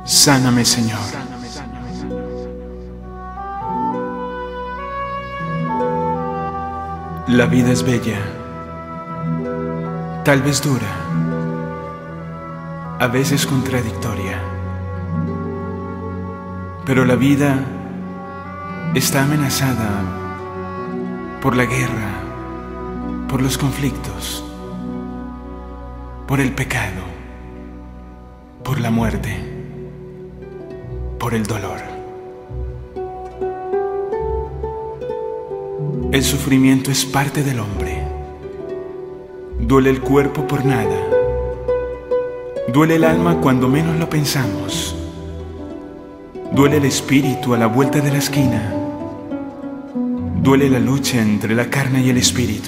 Sáname, Señor. La vida es bella, tal vez dura, a veces contradictoria, pero la vida está amenazada por la guerra, por los conflictos, por el pecado, por la muerte, por el dolor. El sufrimiento es parte del hombre. Duele el cuerpo por nada. Duele el alma cuando menos lo pensamos. Duele el espíritu a la vuelta de la esquina. Duele la lucha entre la carne y el espíritu.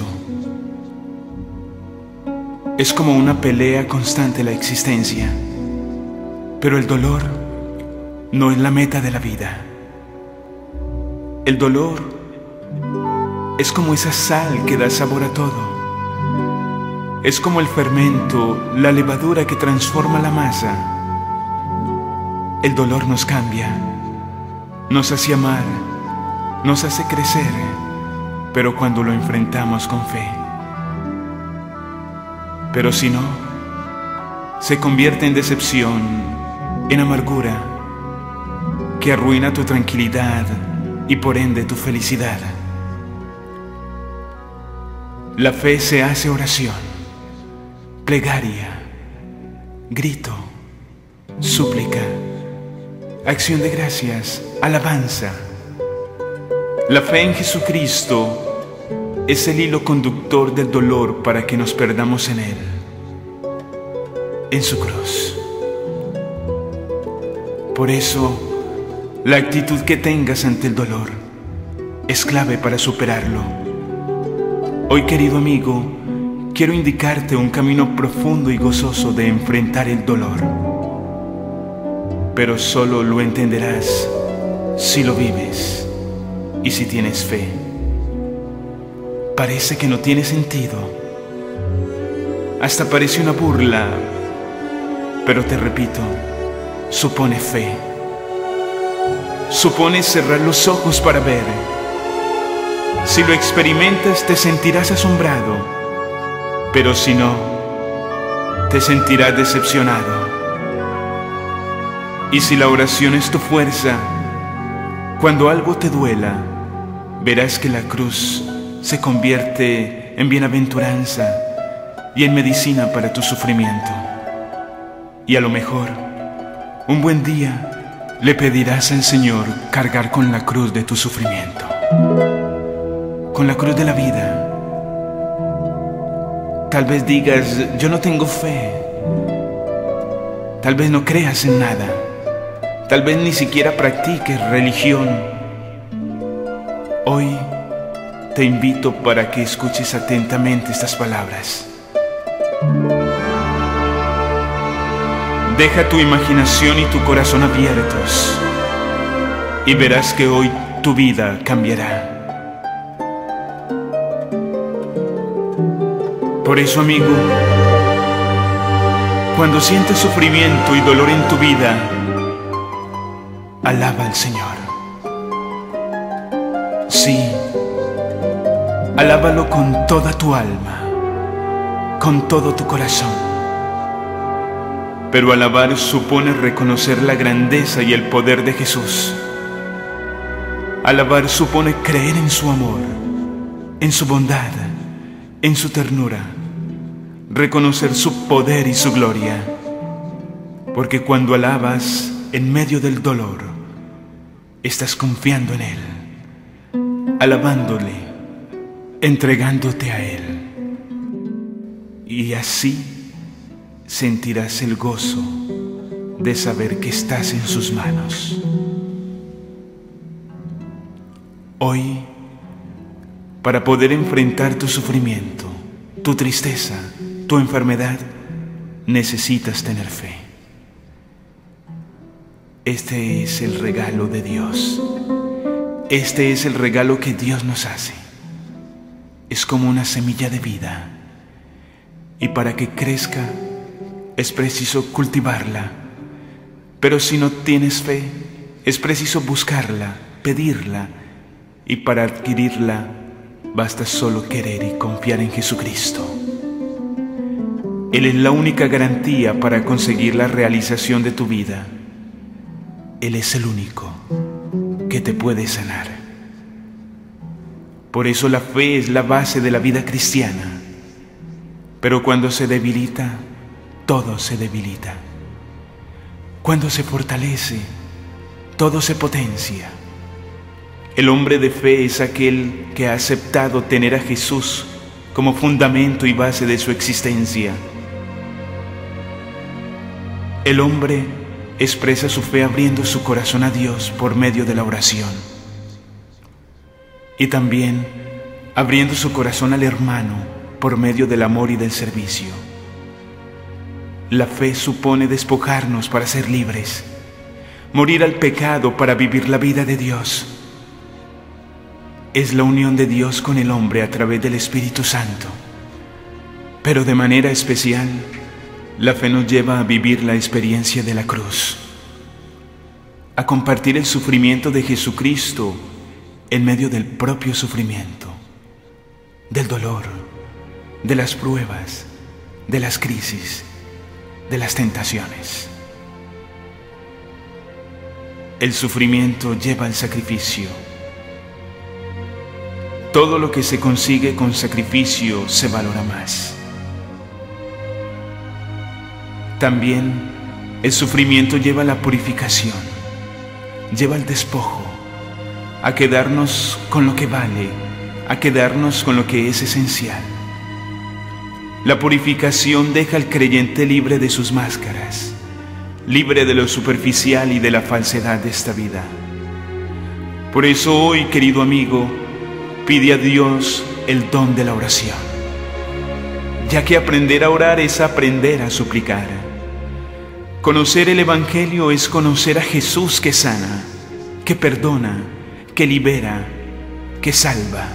Es como una pelea constante la existencia. Pero el dolor no es la meta de la vida. El dolor es como esa sal que da sabor a todo. Es como el fermento, la levadura que transforma la masa. El dolor nos cambia, nos hace amar, nos hace crecer, pero cuando lo enfrentamos con fe. Pero si no, se convierte en decepción, en amargura, que arruina tu tranquilidad y por ende tu felicidad. La fe se hace oración, plegaria, grito, súplica, acción de gracias, alabanza. La fe en Jesucristo es el hilo conductor del dolor para que nos perdamos en Él, en su cruz. Por eso, la actitud que tengas ante el dolor es clave para superarlo. Hoy, querido amigo, quiero indicarte un camino profundo y gozoso de enfrentar el dolor. Pero solo lo entenderás si lo vives y si tienes fe. Parece que no tiene sentido. Hasta parece una burla. Pero te repito, supone fe. Supone cerrar los ojos para ver. Si lo experimentas, te sentirás asombrado, pero si no, te sentirás decepcionado. Y si la oración es tu fuerza, cuando algo te duela, verás que la cruz se convierte en bienaventuranza y en medicina para tu sufrimiento. Y a lo mejor, un buen día, le pedirás al Señor cargar con la cruz de tu sufrimiento, con la cruz de la vida. Tal vez digas, yo no tengo fe. Tal vez no creas en nada. Tal vez ni siquiera practiques religión. Hoy te invito para que escuches atentamente estas palabras. Deja tu imaginación y tu corazón abiertos y verás que hoy tu vida cambiará. Por eso, amigo, cuando sientes sufrimiento y dolor en tu vida, alaba al Señor. Sí, alábalo con toda tu alma, con todo tu corazón. Pero alabar supone reconocer la grandeza y el poder de Jesús. Alabar supone creer en su amor, en su bondad, en su ternura, reconocer su poder y su gloria, porque cuando alabas en medio del dolor, estás confiando en Él, alabándole, entregándote a Él, y así sentirás el gozo de saber que estás en sus manos. Hoy, para poder enfrentar tu sufrimiento, tu tristeza, tu enfermedad, necesitas tener fe. Este es el regalo de Dios. Este es el regalo que Dios nos hace. Es como una semilla de vida. Y para que crezca, es preciso cultivarla, Pero si no tienes fe, es preciso buscarla, pedirla, y para adquirirla basta solo querer y confiar en Jesucristo. Él es la única garantía para conseguir la realización de tu vida. Él es el único que te puede sanar. Por eso la fe es la base de la vida cristiana. Pero cuando se debilita, todo se debilita. Cuando se fortalece, todo se potencia. El hombre de fe es aquel que ha aceptado tener a Jesús como fundamento y base de su existencia. El hombre expresa su fe abriendo su corazón a Dios por medio de la oración. Y también abriendo su corazón al hermano por medio del amor y del servicio. La fe supone despojarnos para ser libres, morir al pecado para vivir la vida de Dios. Es la unión de Dios con el hombre a través del Espíritu Santo. Pero de manera especial, la fe nos lleva a vivir la experiencia de la cruz, a compartir el sufrimiento de Jesucristo en medio del propio sufrimiento, del dolor, de las pruebas, de las crisis, de las tentaciones. El sufrimiento lleva al sacrificio. Todo lo que se consigue con sacrificio se valora más. También el sufrimiento lleva a la purificación, lleva al despojo, a quedarnos con lo que vale, a quedarnos con lo que es esencial. La purificación deja al creyente libre de sus máscaras, libre de lo superficial y de la falsedad de esta vida. Por eso hoy, querido amigo, pide a Dios el don de la oración, ya que aprender a orar es aprender a suplicar. Conocer el Evangelio es conocer a Jesús que sana, que perdona, que libera, que salva.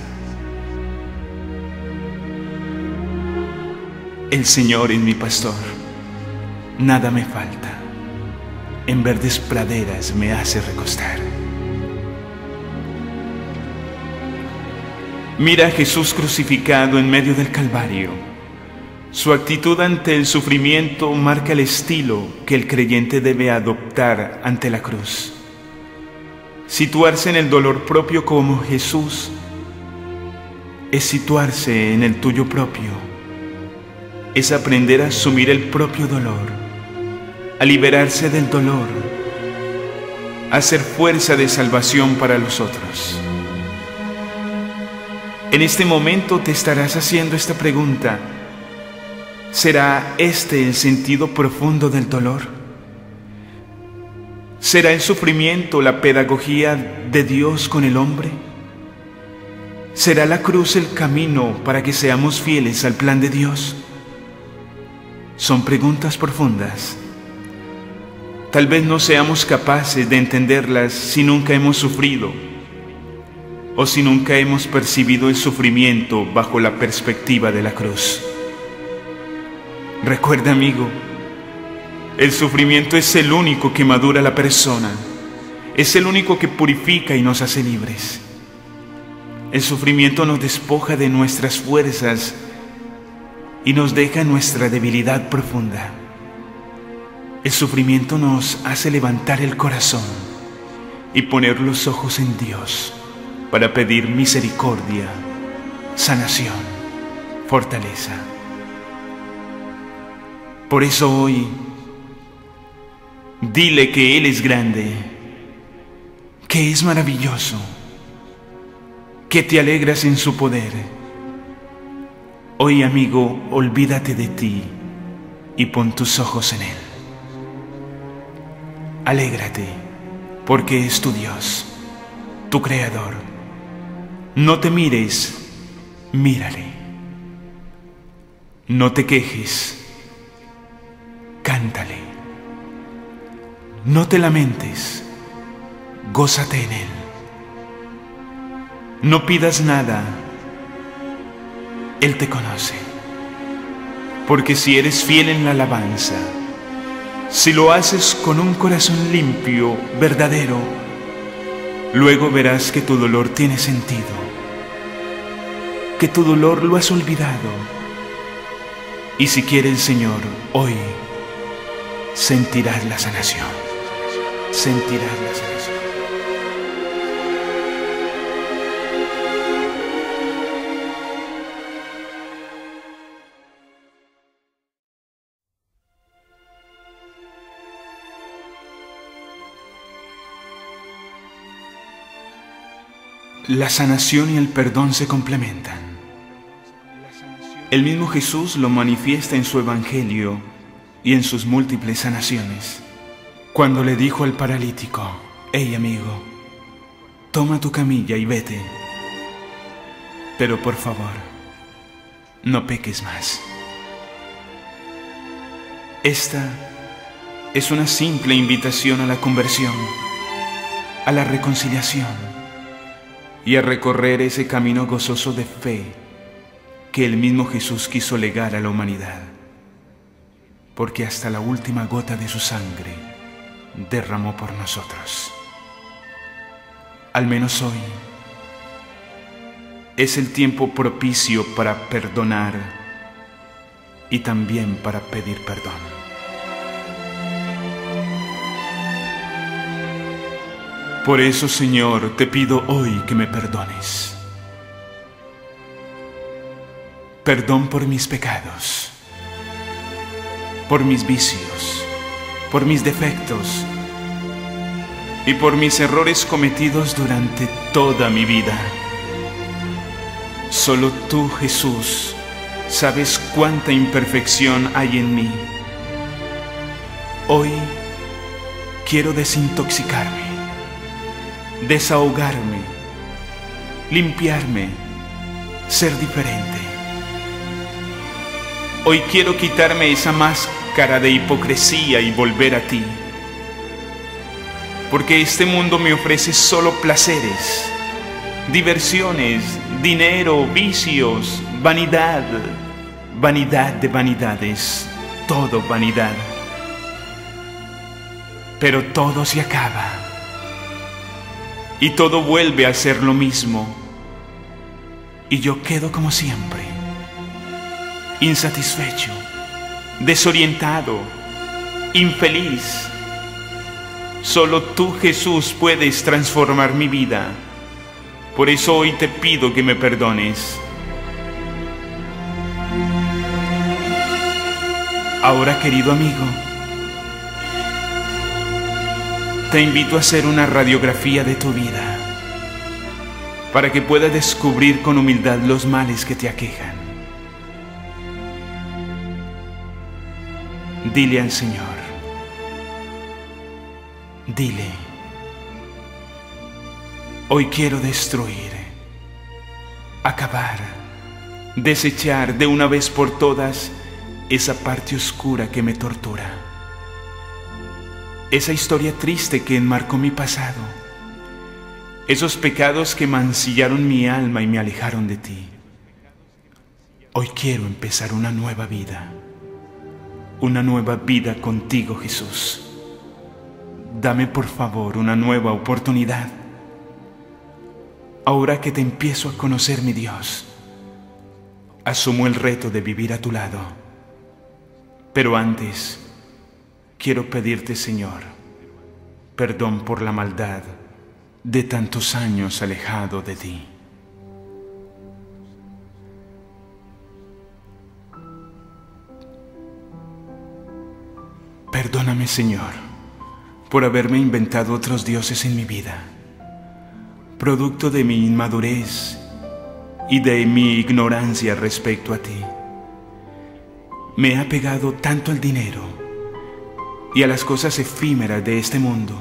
El Señor es mi pastor, nada me falta. En verdes praderas me hace recostar. Mira a Jesús crucificado en medio del Calvario. Su actitud ante el sufrimiento marca el estilo que el creyente debe adoptar ante la cruz. Situarse en el dolor propio como Jesús es situarse en el tuyo propio. Es aprender a asumir el propio dolor, a liberarse del dolor, a ser fuerza de salvación para los otros. En este momento te estarás haciendo esta pregunta: ¿será este el sentido profundo del dolor? ¿Será el sufrimiento la pedagogía de Dios con el hombre? ¿Será la cruz el camino para que seamos fieles al plan de Dios? Son preguntas profundas. Tal vez no seamos capaces de entenderlas si nunca hemos sufrido o si nunca hemos percibido el sufrimiento bajo la perspectiva de la cruz. Recuerda, amigo, el sufrimiento es el único que madura a la persona, es el único que purifica y nos hace libres. El sufrimiento nos despoja de nuestras fuerzas y nos deja nuestra debilidad profunda. El sufrimiento nos hace levantar el corazón y poner los ojos en Dios para pedir misericordia, sanación, fortaleza. Por eso hoy, dile que Él es grande, que es maravilloso, que te alegras en su poder. Hoy, amigo, olvídate de ti y pon tus ojos en Él. Alégrate, porque es tu Dios, tu Creador. No te mires, mírale. No te quejes, cántale. No te lamentes, gózate en Él. No pidas nada, Él te conoce. Porque si eres fiel en la alabanza, Si lo haces con un corazón limpio, verdadero, luego verás que tu dolor tiene sentido, que tu dolor lo has olvidado. Y si quiere el Señor, hoy sentirás la sanación, sentirás la sanación. La sanación y el perdón se complementan. El mismo Jesús lo manifiesta en su Evangelio y en sus múltiples sanaciones. Cuando le dijo al paralítico: «Hey amigo, toma tu camilla y vete. Pero por favor, no peques más». Esta es una simple invitación a la conversión, a la reconciliación y a recorrer ese camino gozoso de fe que el mismo Jesús quiso legar a la humanidad, porque hasta la última gota de su sangre derramó por nosotros. Al menos hoy es el tiempo propicio para perdonar y también para pedir perdón. Por eso, Señor, te pido hoy que me perdones. Perdón por mis pecados, por mis vicios, por mis defectos y por mis errores cometidos durante toda mi vida. Solo tú, Jesús, sabes cuánta imperfección hay en mí. Hoy quiero desintoxicarme, desahogarme, limpiarme, ser diferente. Hoy quiero quitarme esa máscara de hipocresía y volver a ti, porque este mundo me ofrece solo placeres, diversiones, dinero, vicios, vanidad, vanidad de vanidades, todo vanidad. Pero todo se acaba y todo vuelve a ser lo mismo, y yo quedo como siempre, insatisfecho, desorientado, infeliz. Solo tú, Jesús, puedes transformar mi vida. Por eso hoy te pido que me perdones. Ahora, querido amigo, te invito a hacer una radiografía de tu vida para que puedas descubrir con humildad los males que te aquejan. Dile al Señor, dile: hoy quiero destruir, acabar, desechar de una vez por todas esa parte oscura que me tortura, esa historia triste que enmarcó mi pasado, esos pecados que mancillaron mi alma y me alejaron de ti. Hoy quiero empezar una nueva vida contigo, Jesús. Dame por favor una nueva oportunidad. Ahora que te empiezo a conocer, mi Dios, asumo el reto de vivir a tu lado. Pero antes, quiero pedirte, Señor, perdón por la maldad de tantos años alejado de ti. Perdóname, Señor, por haberme inventado otros dioses en mi vida, producto de mi inmadurez y de mi ignorancia respecto a ti. Me he apegado tanto al dinero y a las cosas efímeras de este mundo.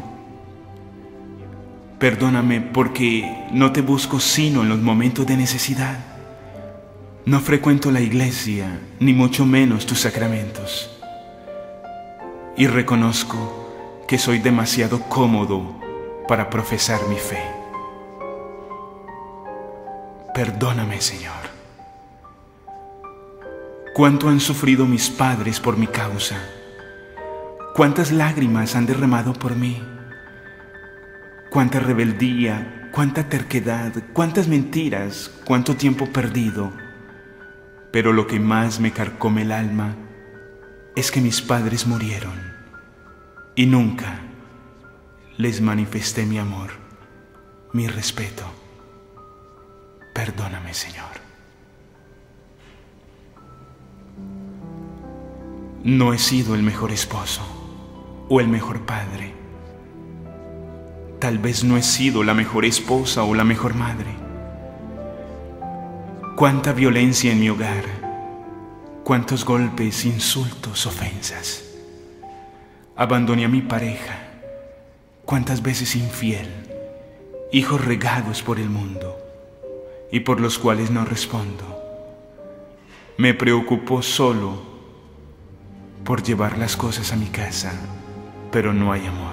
Perdóname porque no te busco sino en los momentos de necesidad. No frecuento la iglesia, ni mucho menos tus sacramentos. Y reconozco que soy demasiado cómodo para profesar mi fe. Perdóname, Señor. Cuánto han sufrido mis padres por mi causa. cuántas lágrimas han derramado por mí, cuánta rebeldía, cuánta terquedad, cuántas mentiras, cuánto tiempo perdido. Pero lo que más me carcome el alma es que mis padres murieron y nunca les manifesté mi amor, mi respeto. Perdóname, Señor. No he sido el mejor esposo o el mejor padre. Tal vez no he sido la mejor esposa o la mejor madre. Cuánta violencia en mi hogar, cuántos golpes, insultos, ofensas. Abandoné a mi pareja, cuántas veces infiel, hijos regados por el mundo y por los cuales no respondo. Me preocupo solo por llevar las cosas a mi casa, pero no hay amor.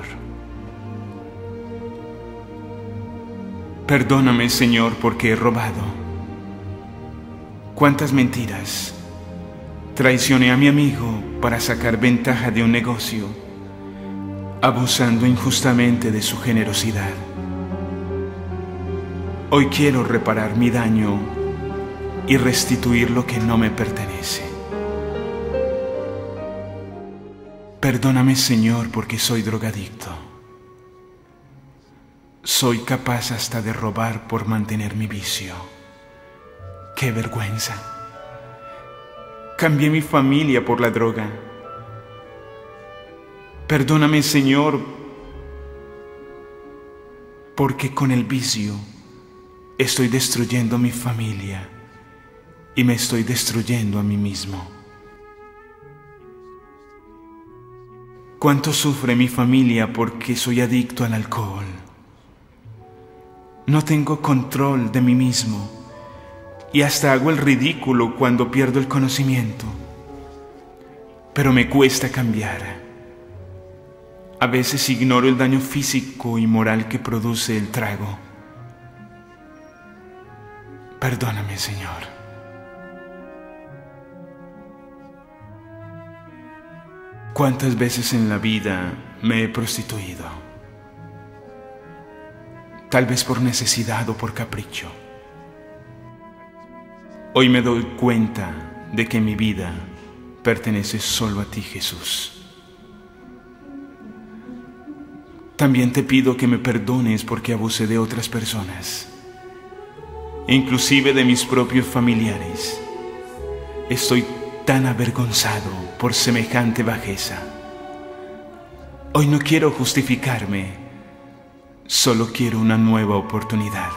Perdóname, Señor, porque he robado. Cuántas mentiras. Traicioné a mi amigo para sacar ventaja de un negocio, abusando injustamente de su generosidad. Hoy quiero reparar mi daño y restituir lo que no me pertenece. Perdóname, Señor, porque soy drogadicto. Soy capaz hasta de robar por mantener mi vicio. ¡Qué vergüenza! Cambié mi familia por la droga. Perdóname, Señor, porque con el vicio estoy destruyendo mi familia y me estoy destruyendo a mí mismo. ¿Cuánto sufre mi familia porque soy adicto al alcohol? No tengo control de mí mismo y hasta hago el ridículo cuando pierdo el conocimiento. Pero me cuesta cambiar. A veces ignoro el daño físico y moral que produce el trago. Perdóname, Señor. ¿Cuántas veces en la vida me he prostituido? Tal vez por necesidad o por capricho. Hoy me doy cuenta de que mi vida pertenece solo a ti, Jesús. También te pido que me perdones porque abusé de otras personas, inclusive de mis propios familiares. Estoy tan avergonzado por semejante bajeza. Hoy no quiero justificarme. Solo quiero una nueva oportunidad.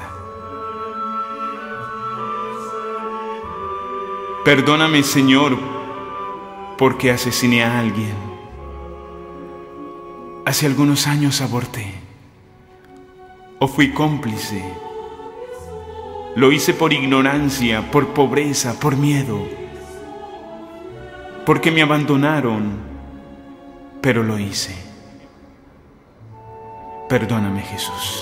Perdóname, Señor, porque asesiné a alguien. Hace algunos años aborté. O fui cómplice. Lo hice por ignorancia, por pobreza, por miedo. Porque me abandonaron, pero lo hice. Perdóname, Jesús.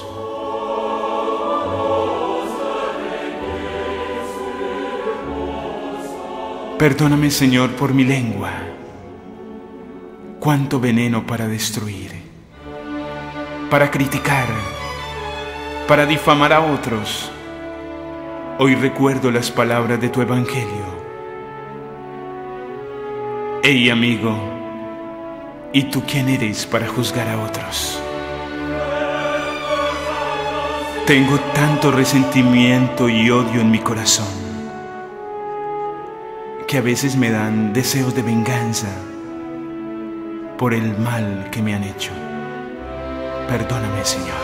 Perdóname, Señor, por mi lengua. Cuánto veneno para destruir, para criticar, para difamar a otros. Hoy recuerdo las palabras de tu Evangelio. Hey, amigo, ¿y tú quién eres para juzgar a otros? Tengo tanto resentimiento y odio en mi corazón que a veces me dan deseos de venganza por el mal que me han hecho. Perdóname, Señor.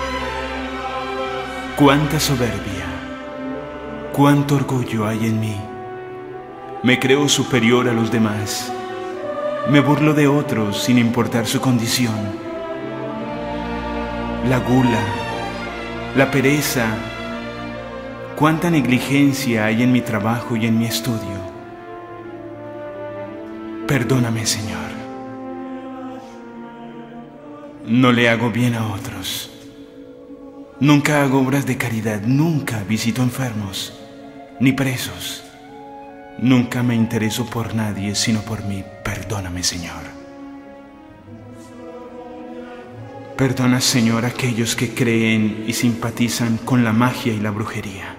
Cuánta soberbia, cuánto orgullo hay en mí. Me creo superior a los demás. Me burlo de otros sin importar su condición. La gula, la pereza, cuánta negligencia hay en mi trabajo y en mi estudio. Perdóname, Señor. No le hago bien a otros. Nunca hago obras de caridad, nunca visito enfermos, ni presos. Nunca me intereso por nadie sino por mí. Perdóname, Señor. Perdona, Señor, a aquellos que creen y simpatizan con la magia y la brujería.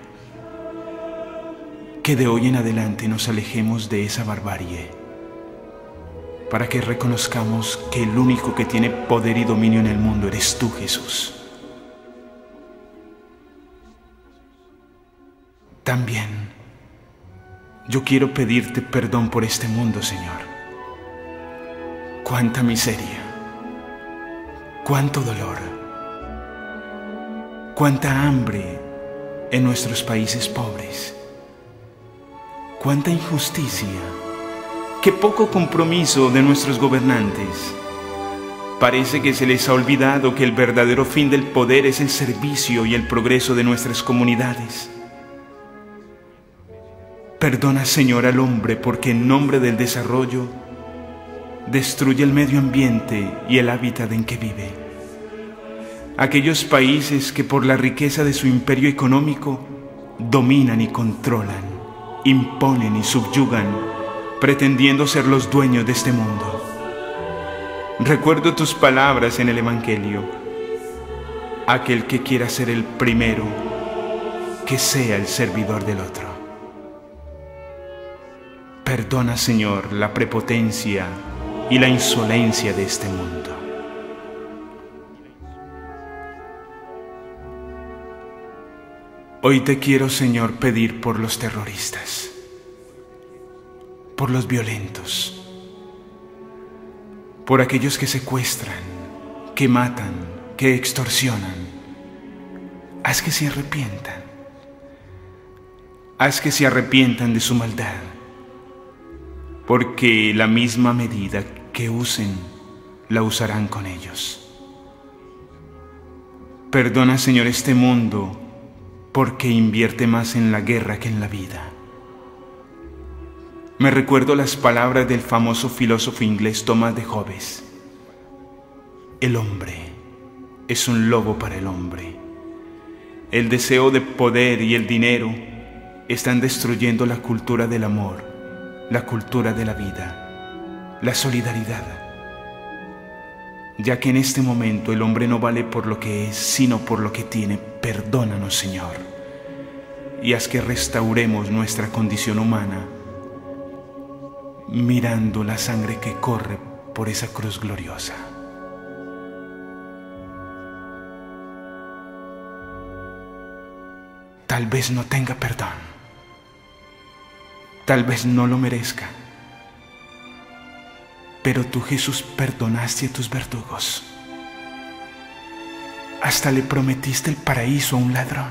Que de hoy en adelante nos alejemos de esa barbarie, para que reconozcamos que el único que tiene poder y dominio en el mundo eres tú, Jesús. También yo quiero pedirte perdón por este mundo, Señor. Cuánta miseria, cuánto dolor, cuánta hambre en nuestros países pobres, cuánta injusticia, qué poco compromiso de nuestros gobernantes. Parece que se les ha olvidado que el verdadero fin del poder es el servicio y el progreso de nuestras comunidades. Perdona, Señor, al hombre porque en nombre del desarrollo destruye el medio ambiente y el hábitat en que vive. Aquellos países que por la riqueza de su imperio económico dominan y controlan, imponen y subyugan, pretendiendo ser los dueños de este mundo. Recuerdo tus palabras en el Evangelio: aquel que quiera ser el primero, que sea el servidor del otro. Perdona, Señor, la prepotencia y la insolencia de este mundo. Hoy te quiero, Señor, pedir por los terroristas, por los violentos, por aquellos que secuestran, que matan, que extorsionan. Haz que se arrepientan. Haz que se arrepientan de su maldad, porque la misma medida que usen, la usarán con ellos. Perdona, Señor, este mundo porque invierte más en la guerra que en la vida. Me recuerdo las palabras del famoso filósofo inglés Tomás de Hobbes: el hombre es un lobo para el hombre. El deseo de poder y el dinero están destruyendo la cultura del amor, la cultura de la vida, la solidaridad, ya que en este momento el hombre no vale por lo que es, sino por lo que tiene. Perdónanos, Señor, y haz que restauremos nuestra condición humana, mirando la sangre que corre por esa cruz gloriosa. Tal vez no tenga perdón, tal vez no lo merezca, pero tú, Jesús, perdonaste a tus verdugos. Hasta le prometiste el paraíso a un ladrón.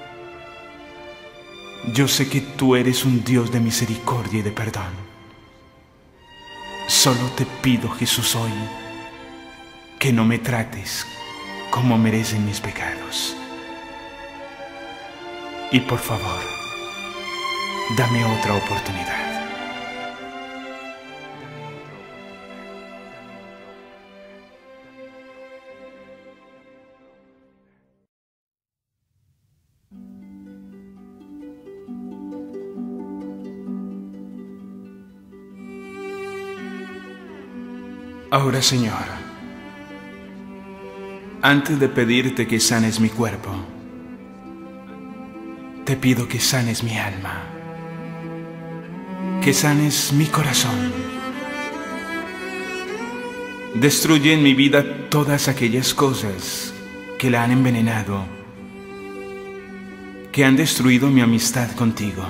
Yo sé que tú eres un Dios de misericordia y de perdón. Solo te pido, Jesús, hoy que no me trates como merecen mis pecados. Y por favor, dame otra oportunidad. Ahora, Señor, antes de pedirte que sanes mi cuerpo, te pido que sanes mi alma, que sanes mi corazón. Destruye en mi vida todas aquellas cosas que la han envenenado, que han destruido mi amistad contigo.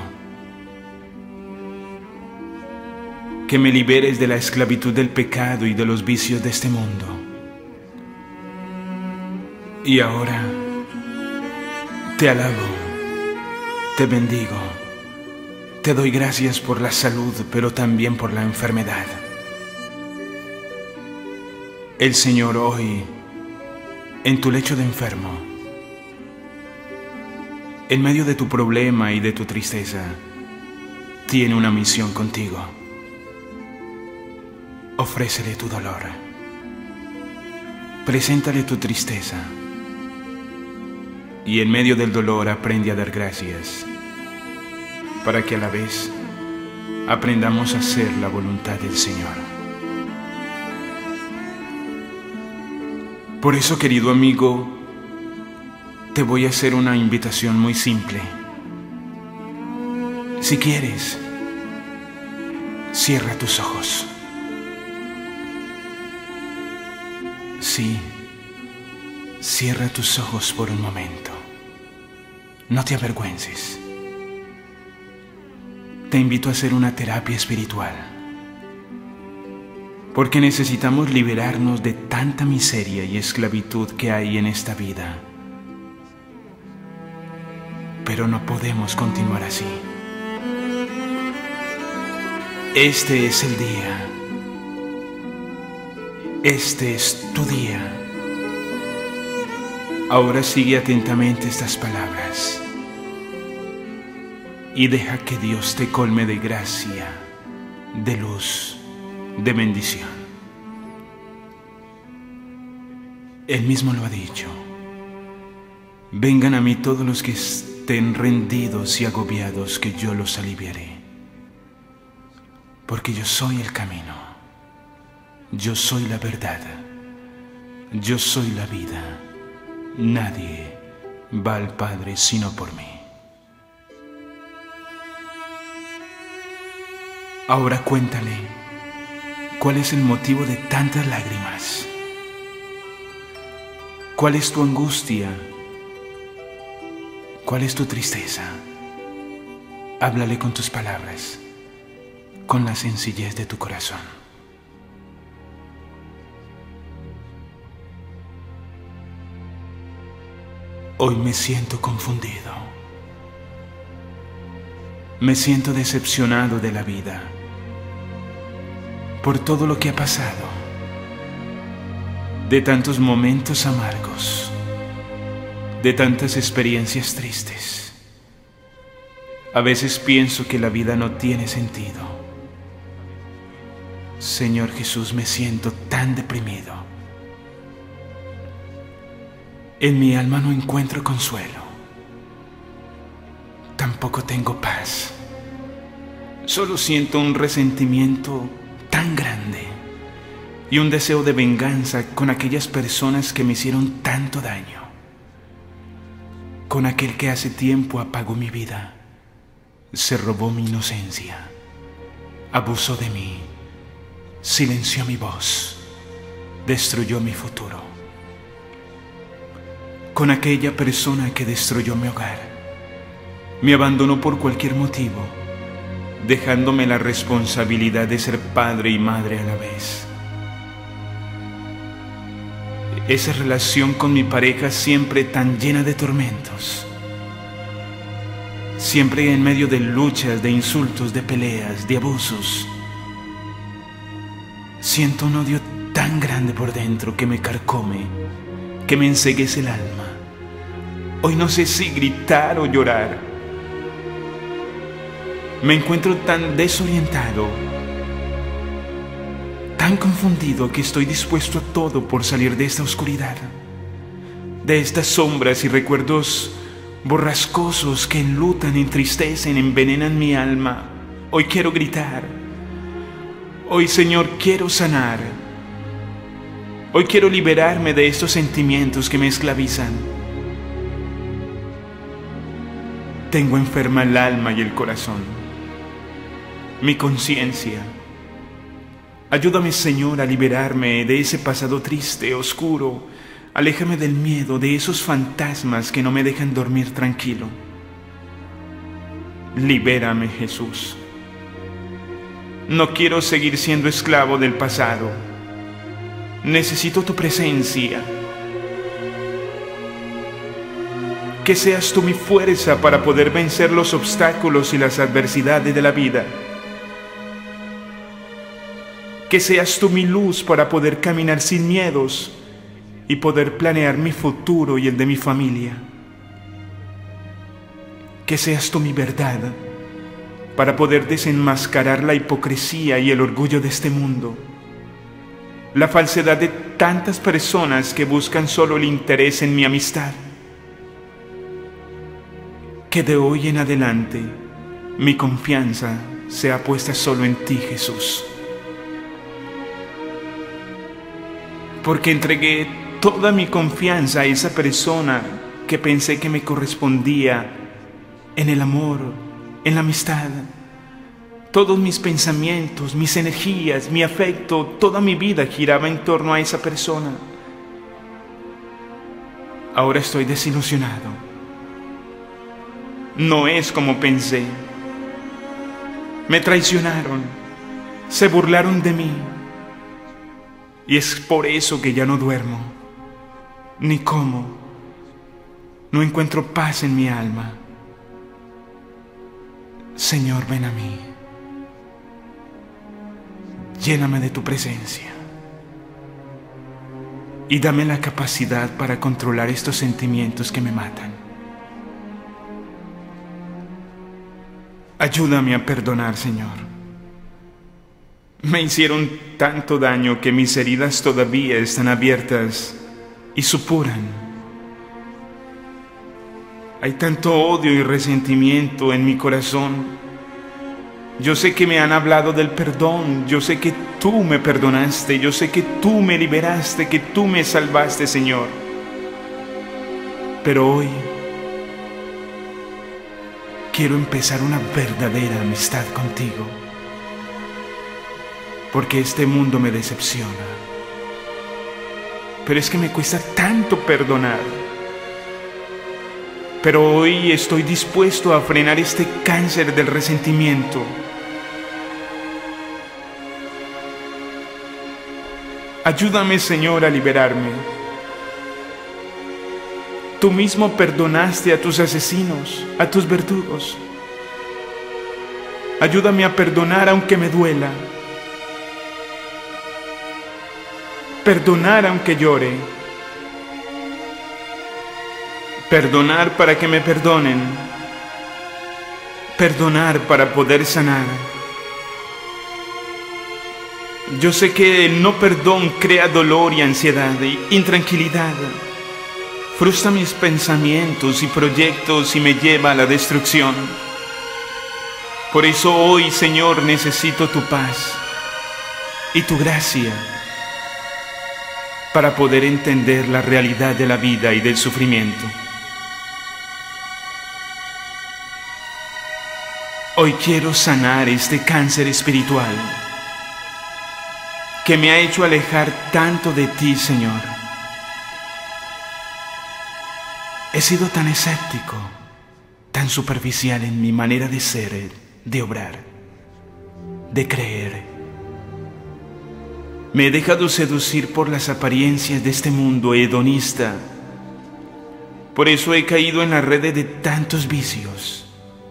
Que me liberes de la esclavitud del pecado y de los vicios de este mundo. Y ahora te alabo, te bendigo, te doy gracias por la salud, pero también por la enfermedad. El Señor hoy, en tu lecho de enfermo, en medio de tu problema y de tu tristeza, tiene una misión contigo. Ofrécele tu dolor, preséntale tu tristeza, y en medio del dolor aprende a dar gracias, para que a la vez aprendamos a hacer la voluntad del Señor. Por eso, querido amigo, te voy a hacer una invitación muy simple. Si quieres, cierra tus ojos. Sí, cierra tus ojos por un momento. No te avergüences. Te invito a hacer una terapia espiritual, porque necesitamos liberarnos de tanta miseria y esclavitud que hay en esta vida. Pero no podemos continuar así. Este es el día. Este es tu día. Ahora sigue atentamente estas palabras y deja que Dios te colme de gracia, de luz, de bendición. Él mismo lo ha dicho. Vengan a mí todos los que estén rendidos y agobiados, que yo los aliviaré. Porque yo soy el camino, yo soy la verdad, yo soy la vida. Nadie va al Padre sino por mí. Ahora cuéntale, ¿cuál es el motivo de tantas lágrimas? ¿Cuál es tu angustia? ¿Cuál es tu tristeza? Háblale con tus palabras, con la sencillez de tu corazón. Hoy me siento confundido. Me siento decepcionado de la vida por todo lo que ha pasado, de tantos momentos amargos, de tantas experiencias tristes. A veces pienso que la vida no tiene sentido. Señor Jesús, me siento tan deprimido. En mi alma no encuentro consuelo. Tampoco tengo paz. Solo siento un resentimiento tan grande y un deseo de venganza con aquellas personas que me hicieron tanto daño, con aquel que hace tiempo apagó mi vida, se robó mi inocencia, abusó de mí, silenció mi voz, destruyó mi futuro, con aquella persona que destruyó mi hogar, me abandonó por cualquier motivo, dejándome la responsabilidad de ser padre y madre a la vez. Esa relación con mi pareja siempre tan llena de tormentos, siempre en medio de luchas, de insultos, de peleas, de abusos. Siento un odio tan grande por dentro que me carcome, que me enceguece el alma. Hoy no sé si gritar o llorar. Me encuentro tan desorientado, tan confundido, que estoy dispuesto a todo por salir de esta oscuridad, de estas sombras y recuerdos borrascosos que enlutan, entristecen, envenenan mi alma. Hoy quiero gritar. Hoy, Señor, quiero sanar. Hoy quiero liberarme de estos sentimientos que me esclavizan. Tengo enferma el alma y el corazón, mi conciencia. Ayúdame, Señor, a liberarme de ese pasado triste, oscuro. Aléjame del miedo, de esos fantasmas que no me dejan dormir tranquilo. Libérame, Jesús. No quiero seguir siendo esclavo del pasado. Necesito tu presencia. Que seas tú mi fuerza para poder vencer los obstáculos y las adversidades de la vida. Que seas tú mi luz para poder caminar sin miedos y poder planear mi futuro y el de mi familia. Que seas tú mi verdad para poder desenmascarar la hipocresía y el orgullo de este mundo, la falsedad de tantas personas que buscan solo el interés en mi amistad. Que de hoy en adelante mi confianza sea puesta solo en ti, Jesús. Porque entregué toda mi confianza a esa persona que pensé que me correspondía en el amor, en la amistad. Todos mis pensamientos, mis energías, mi afecto, toda mi vida giraba en torno a esa persona. Ahora estoy desilusionado. No es como pensé. Me traicionaron, se burlaron de mí. Y es por eso que ya no duermo, ni como. No encuentro paz en mi alma. Señor, ven a mí. Lléname de tu presencia y dame la capacidad para controlar estos sentimientos que me matan. Ayúdame a perdonar, Señor. Me hicieron tanto daño que mis heridas todavía están abiertas y supuran. Hay tanto odio y resentimiento en mi corazón. Yo sé que me han hablado del perdón, yo sé que tú me perdonaste, yo sé que tú me liberaste, que tú me salvaste, Señor. Pero hoy quiero empezar una verdadera amistad contigo, porque este mundo me decepciona. Pero es que me cuesta tanto perdonar. Pero hoy estoy dispuesto a frenar este cáncer del resentimiento. Ayúdame, Señor, a liberarme. Tú mismo perdonaste a tus asesinos, a tus verdugos. Ayúdame a perdonar aunque me duela. Perdonar aunque llore. Perdonar para que me perdonen. Perdonar para poder sanar. Yo sé que el no perdón crea dolor y ansiedad e intranquilidad. Frustra mis pensamientos y proyectos y me lleva a la destrucción. Por eso hoy, Señor, necesito tu paz y tu gracia para poder entender la realidad de la vida y del sufrimiento. Hoy quiero sanar este cáncer espiritual que me ha hecho alejar tanto de ti, Señor. He sido tan escéptico, tan superficial en mi manera de ser, de obrar, de creer. Me he dejado seducir por las apariencias de este mundo hedonista. Por eso he caído en la red de tantos vicios,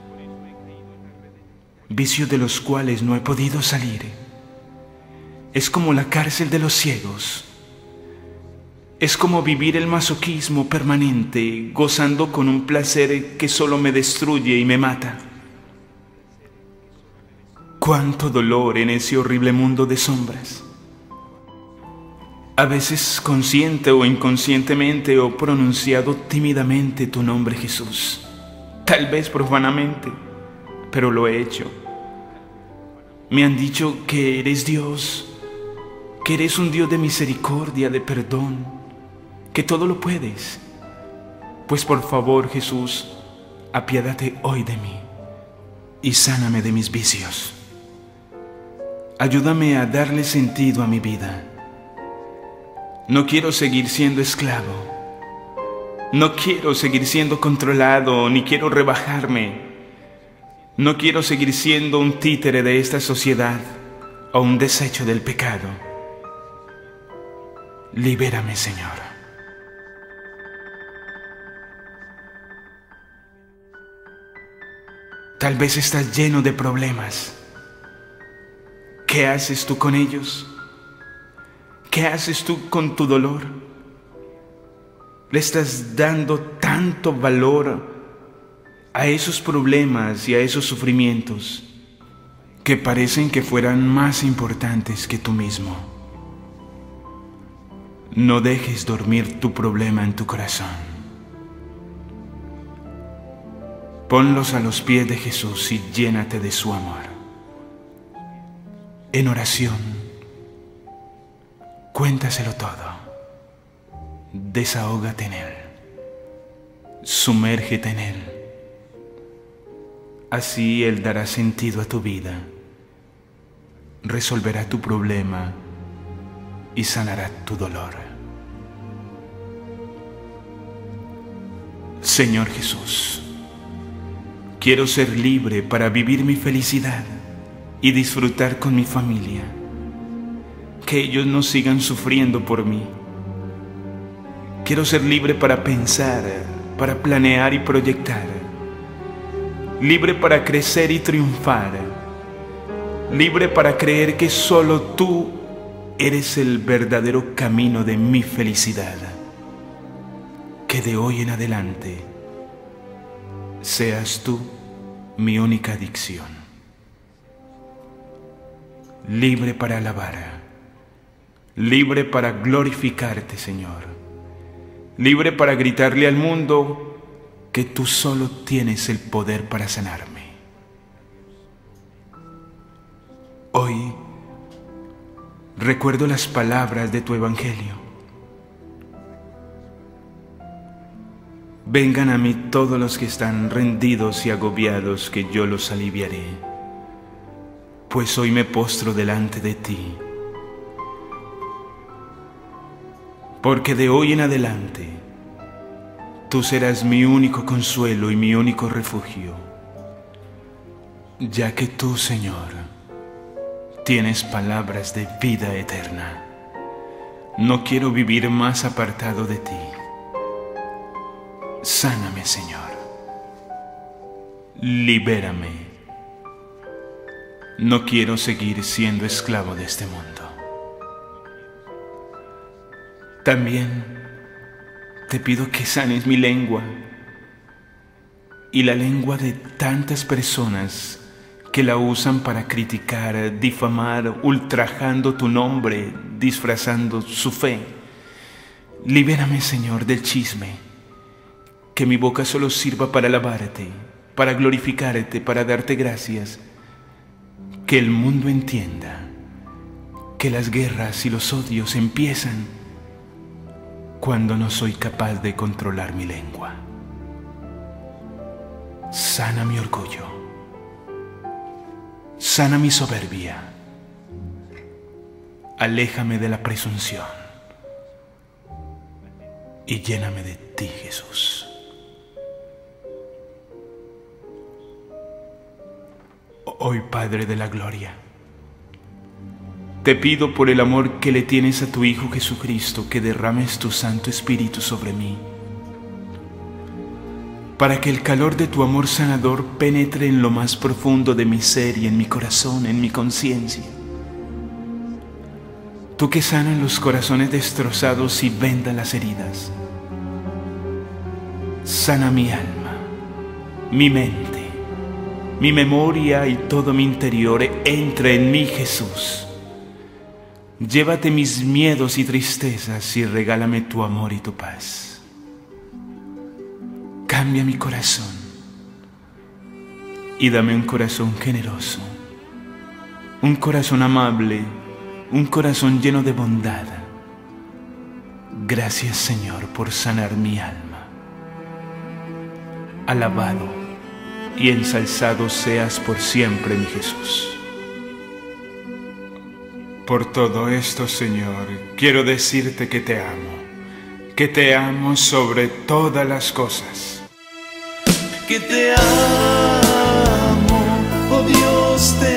vicios de los cuales no he podido salir. Es como la cárcel de los ciegos. Es como vivir el masoquismo permanente, gozando con un placer que solo me destruye y me mata. Cuánto dolor en ese horrible mundo de sombras. A veces consciente o inconscientemente he pronunciado tímidamente tu nombre, Jesús. Tal vez profanamente, pero lo he hecho. Me han dicho que eres Dios, que eres un Dios de misericordia, de perdón, que todo lo puedes. Pues por favor, Jesús, apiádate hoy de mí y sáname de mis vicios. Ayúdame a darle sentido a mi vida. No quiero seguir siendo esclavo. No quiero seguir siendo controlado, ni quiero rebajarme. No quiero seguir siendo un títere de esta sociedad o un desecho del pecado. Libérame, Señor. Tal vez estás lleno de problemas. ¿Qué haces tú con ellos? ¿Qué haces tú con tu dolor? Le estás dando tanto valor a esos problemas y a esos sufrimientos que parecen que fueran más importantes que tú mismo. No dejes dormir tu problema en tu corazón. Ponlos a los pies de Jesús y llénate de su amor. En oración, cuéntaselo todo. desahógate en Él, sumérgete en Él. Así Él dará sentido a tu vida, resolverá tu problema y sanará tu dolor. Señor Jesús, quiero ser libre para vivir mi felicidad y disfrutar con mi familia. Que ellos no sigan sufriendo por mí. Quiero ser libre para pensar, para planear y proyectar. Libre para crecer y triunfar. Libre para creer que solo tú eres el verdadero camino de mi felicidad. Que de hoy en adelante seas tú mi única adicción. Libre para alabar, libre para glorificarte, Señor. Libre para gritarle al mundo que tú solo tienes el poder para sanarme. Hoy recuerdo las palabras de tu Evangelio. Vengan a mí todos los que están rendidos y agobiados, que yo los aliviaré. Pues hoy me postro delante de ti. Porque de hoy en adelante tú serás mi único consuelo y mi único refugio, ya que tú, Señor, tienes palabras de vida eterna. No quiero vivir más apartado de ti. Sáname, Señor. Libérame. No quiero seguir siendo esclavo de este mundo. También te pido que sanes mi lengua y la lengua de tantas personas que la usan para criticar, difamar, ultrajando tu nombre, disfrazando su fe. Libérame, Señor, del chisme, que mi boca solo sirva para alabarte, para glorificarte, para darte gracias. Que el mundo entienda que las guerras y los odios empiezan cuando no soy capaz de controlar mi lengua. Sana mi orgullo, sana mi soberbia, aléjame de la presunción y lléname de ti, Jesús. Hoy, Padre de la Gloria, te pido por el amor que le tienes a tu Hijo Jesucristo, que derrames tu Santo Espíritu sobre mí, para que el calor de tu amor sanador penetre en lo más profundo de mi ser y en mi corazón, en mi conciencia. Tú que sanas los corazones destrozados y vendas las heridas, sana mi alma, mi mente, mi memoria y todo mi interior. Entra en mí, Jesús. Llévate mis miedos y tristezas y regálame tu amor y tu paz. Cambia mi corazón y dame un corazón generoso, un corazón amable, un corazón lleno de bondad. Gracias, Señor, por sanar mi alma. Alabado y ensalzado seas por siempre, mi Jesús. Por todo esto, Señor, quiero decirte que te amo sobre todas las cosas. Que te amo, oh Dios, te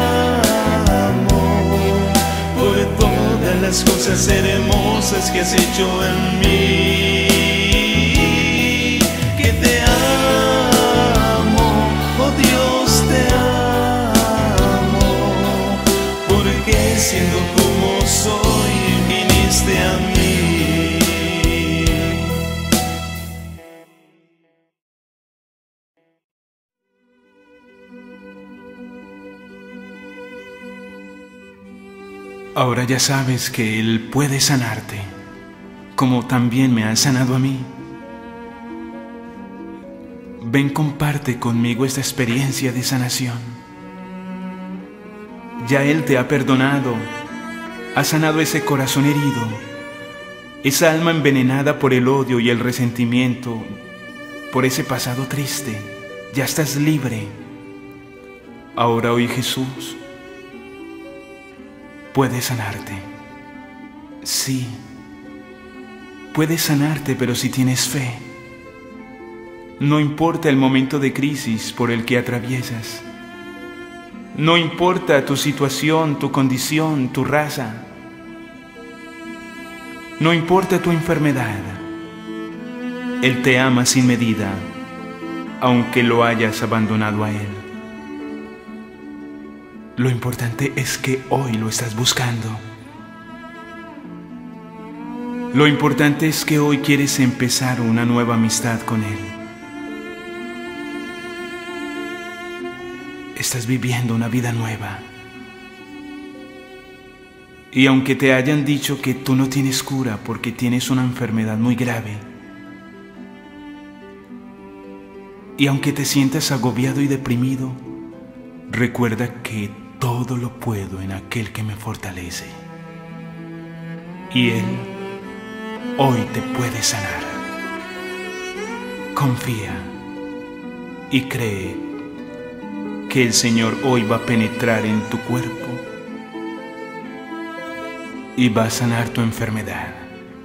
amo, por todas las cosas hermosas que has hecho en mí. Que te amo, oh Dios, te amo, porque siendo como soy, viniste a mí. Ahora ya sabes que Él puede sanarte, como también me ha sanado a mí. Ven, comparte conmigo esta experiencia de sanación. Ya Él te ha perdonado, ha sanado ese corazón herido esa alma envenenada por el odio y el resentimiento, por ese pasado triste, ya estás libre. Ahora hoy Jesús puede sanarte. Sí, puede sanarte, pero si tienes fe. No importa el momento de crisis por el que atraviesas. No importa tu situación, tu condición, tu raza. No importa tu enfermedad. Él te ama sin medida, aunque lo hayas abandonado a Él. Lo importante es que hoy lo estás buscando. Lo importante es que hoy quieres empezar una nueva amistad con Él. Estás viviendo una vida nueva. Y aunque te hayan dicho que tú no tienes cura porque tienes una enfermedad muy grave, y aunque te sientas agobiado y deprimido, recuerda que todo lo puedo en aquel que me fortalece. Y Él hoy te puede sanar. Confía y cree que el Señor hoy va a penetrar en tu cuerpo y va a sanar tu enfermedad.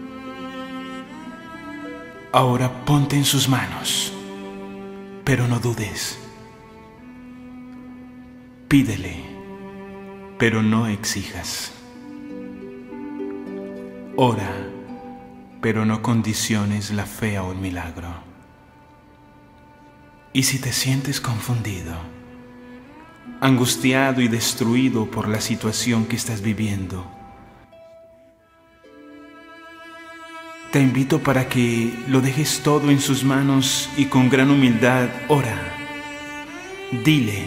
Ahora ponte en sus manos, pero no dudes. Pídele, pero no exijas. Ora, pero no condiciones la fe o el milagro. Y si te sientes confundido, angustiado y destruido por la situación que estás viviendo, te invito para que lo dejes todo en sus manos y con gran humildad ora. Dile: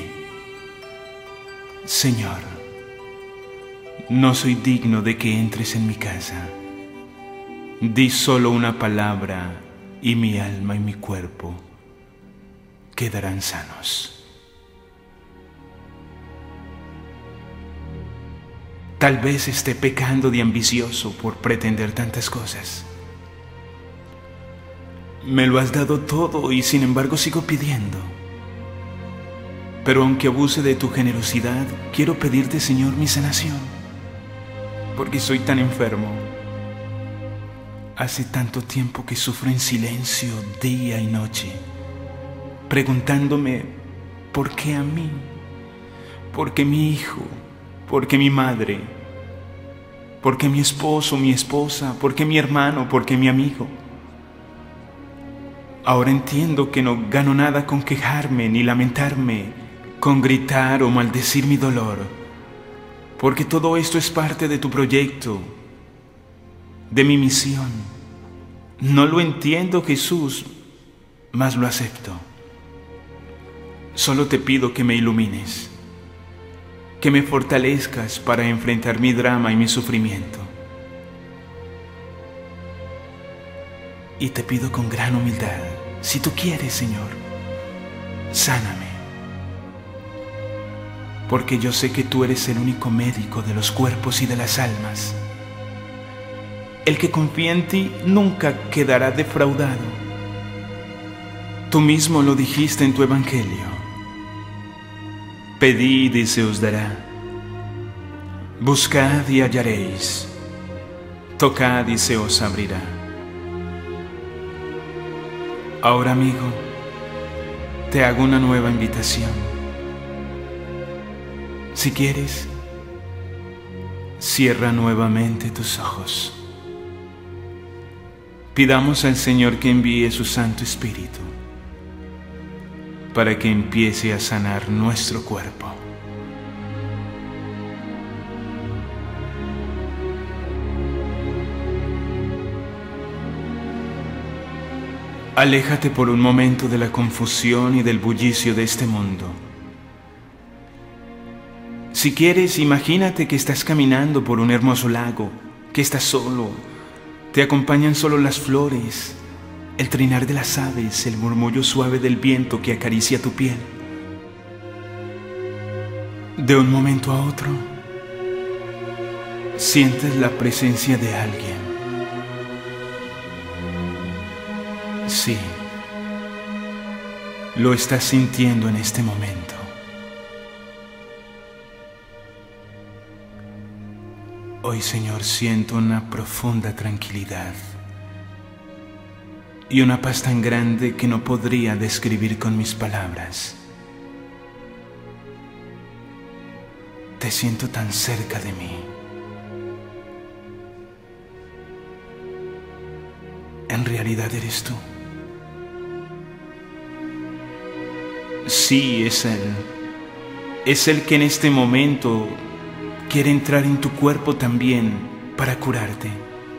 Señor, no soy digno de que entres en mi casa. Di solo una palabra y mi alma y mi cuerpo quedarán sanos. Tal vez esté pecando de ambicioso por pretender tantas cosas. Me lo has dado todo y sin embargo sigo pidiendo. Pero aunque abuse de tu generosidad, quiero pedirte, Señor, mi sanación, porque soy tan enfermo. Hace tanto tiempo que sufro en silencio día y noche, preguntándome: ¿por qué a mí? ¿Por qué mi hijo? ¿Por qué mi madre? ¿Por qué mi esposo, mi esposa? ¿Por qué mi hermano? ¿Por qué mi amigo? Ahora entiendo que no gano nada con quejarme ni lamentarme, con gritar o maldecir mi dolor, porque todo esto es parte de tu proyecto, de mi misión. No lo entiendo, Jesús, mas lo acepto. Solo te pido que me ilumines, que me fortalezcas para enfrentar mi drama y mi sufrimiento. Y te pido con gran humildad, si tú quieres, Señor, sáname, porque yo sé que tú eres el único médico de los cuerpos y de las almas. El que confía en ti nunca quedará defraudado. Tú mismo lo dijiste en tu Evangelio: pedid y se os dará, buscad y hallaréis, tocad y se os abrirá. Ahora, amigo, te hago una nueva invitación. Si quieres, cierra nuevamente tus ojos. Pidamos al Señor que envíe su Santo Espíritu para que empiece a sanar nuestro cuerpo. Aléjate por un momento de la confusión y del bullicio de este mundo. Si quieres, imagínate que estás caminando por un hermoso lago, que estás solo, te acompañan solo las flores, el trinar de las aves, el murmullo suave del viento que acaricia tu piel. De un momento a otro, sientes la presencia de alguien Sí, lo estás sintiendo en este momento. Hoy, Señor, siento una profunda tranquilidad y una paz tan grande que no podría describir con mis palabras. Te siento tan cerca de mí. En realidad eres tú. Sí, es Él. Es Él que en este momento quiere entrar en tu cuerpo también para curarte.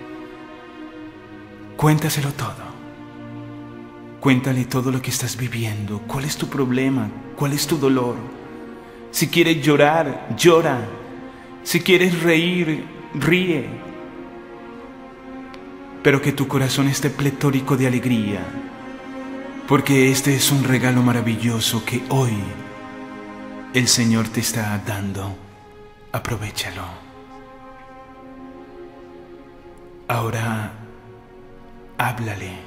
Cuéntaselo todo. Cuéntale todo lo que estás viviendo. ¿Cuál es tu problema? ¿Cuál es tu dolor? Si quieres llorar, llora. Si quieres reír, ríe. Pero que tu corazón esté pletórico de alegría, porque este es un regalo maravilloso que hoy el Señor te está dando. Aprovéchalo. Ahora, háblale.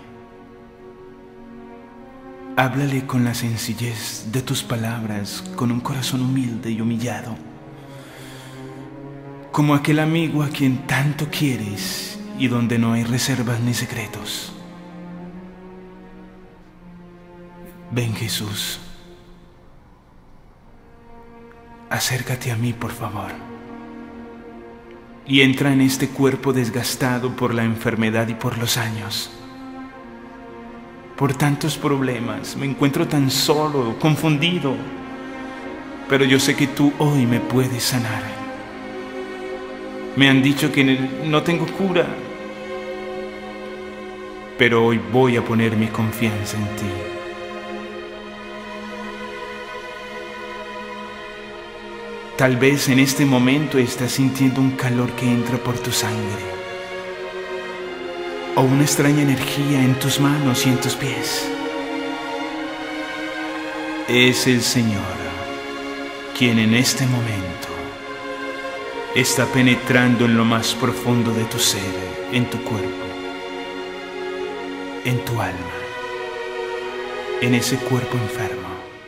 Háblale con la sencillez de tus palabras, con un corazón humilde y humillado, como aquel amigo a quien tanto quieres y donde no hay reservas ni secretos. Ven, Jesús. Acércate a mí, por favor, y entra en este cuerpo desgastado por la enfermedad y por los años. Por tantos problemas, me encuentro tan solo, confundido, pero yo sé que tú hoy me puedes sanar. Me han dicho que no tengo cura, pero hoy voy a poner mi confianza en ti. Tal vez en este momento estás sintiendo un calor que entra por tu sangre, o una extraña energía en tus manos y en tus pies. Es el Señor quien en este momento está penetrando en lo más profundo de tu ser, en tu cuerpo, en tu alma, en ese cuerpo enfermo,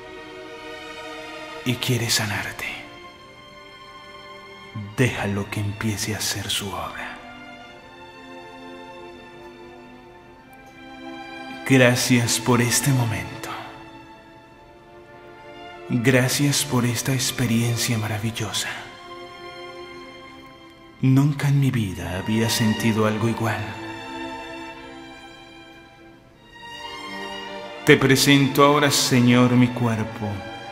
y quiere sanarte. Déjalo que empiece a hacer su obra. Gracias por este momento. Gracias por esta experiencia maravillosa. Nunca en mi vida había sentido algo igual. Te presento ahora, Señor, mi cuerpo.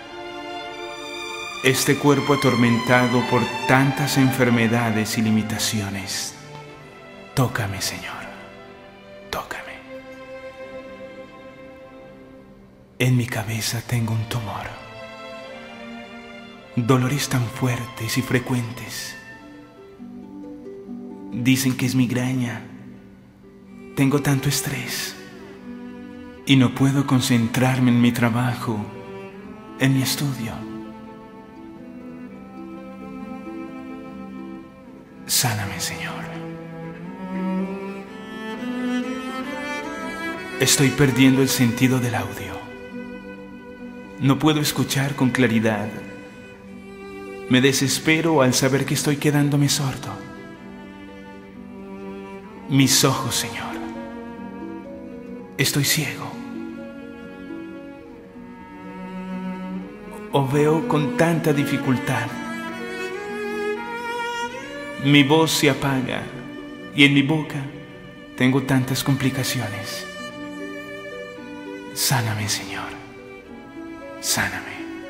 Este cuerpo atormentado por tantas enfermedades y limitaciones. Tócame, Señor. Tócame. En mi cabeza tengo un tumor. Dolores tan fuertes y frecuentes. Dicen que es migraña. Tengo tanto estrés y no puedo concentrarme en mi trabajo, en mi estudio. Sáname, Señor. Estoy perdiendo el sentido del audio. No puedo escuchar con claridad. Me desespero al saber que estoy quedándome sordo. Mis ojos, Señor. Estoy ciego. O veo con tanta dificultad. Mi voz se apaga y en mi boca tengo tantas complicaciones. Sáname, Señor. Sáname.